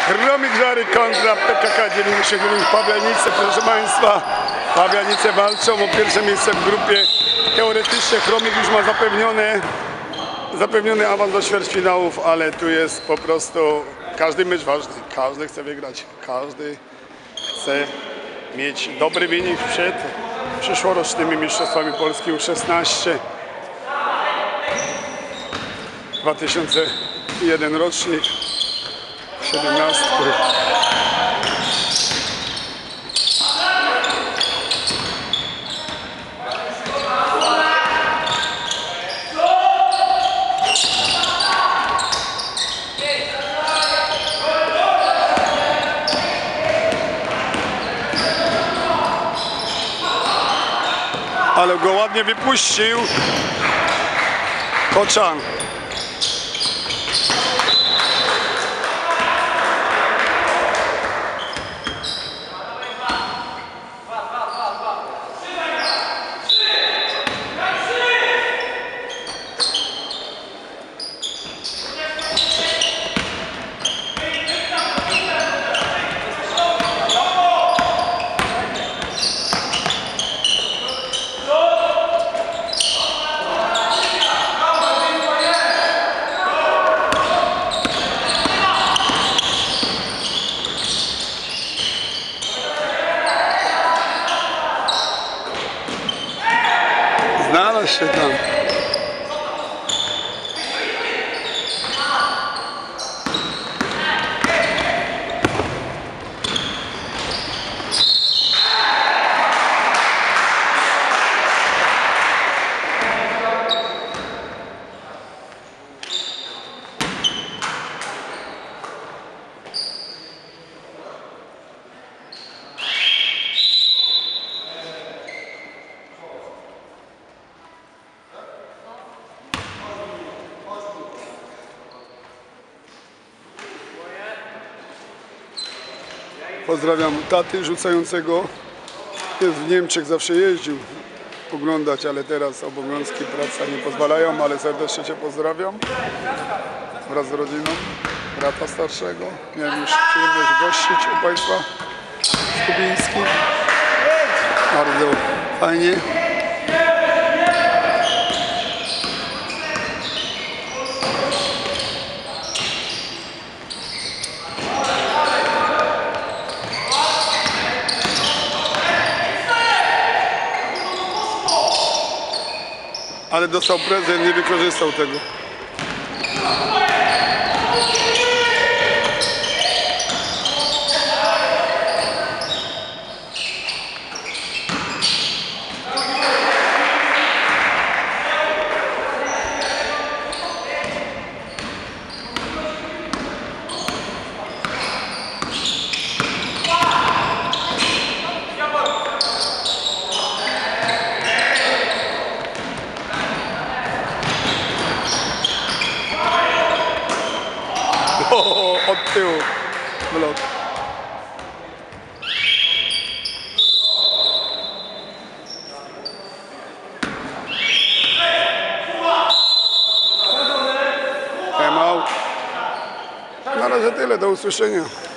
Chromik Żary kontra PKK 99 Pabianice, proszę Państwa. Pabianice walczą o pierwsze miejsce w grupie. Teoretycznie Chromik już ma zapewniony awans do ćwierćfinałów, ale tu jest po prostu każdy mecz ważny. Każdy chce wygrać, każdy chce mieć dobry wynik przed przyszłorocznymi mistrzostwami Polski U16. 2001 rocznik, 17. Ale go ładnie wypuścił Koczan. Znalazł się tam. Pozdrawiam taty rzucającego. Jest w Niemczech, zawsze jeździł oglądać, ale teraz obowiązki, praca nie pozwalają, ale serdecznie Cię pozdrawiam. Wraz z rodziną brata starszego. Miałem już przyjemność gościć u Państwa z Kubińskich. Bardzo fajnie. Ale dostał prezent, nie wykorzystał tego. Od tyłu blok. Time out. Na razie tyle, do usłyszenia.